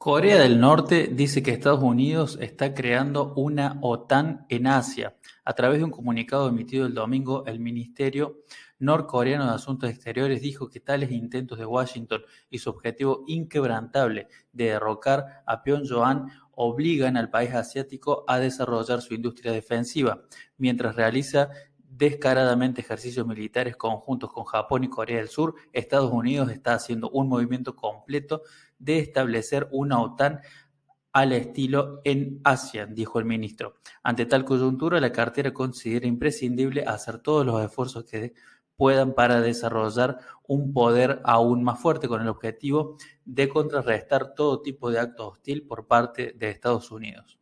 Corea del Norte dice que Estados Unidos está creando una OTAN en Asia. A través de un comunicado emitido el domingo, el Ministerio norcoreano de Asuntos Exteriores dijo que tales intentos de Washington y su objetivo inquebrantable de derrocar a Pyongyang obligan al país asiático a desarrollar su industria defensiva, mientras realiza descaradamente ejercicios militares conjuntos con Japón y Corea del Sur. Estados Unidos está haciendo un movimiento completo de establecer una OTAN al estilo en Asia, dijo el ministro. Ante tal coyuntura, la cartera considera imprescindible hacer todos los esfuerzos que puedan para desarrollar un poder aún más fuerte con el objetivo de contrarrestar todo tipo de acto hostil por parte de Estados Unidos.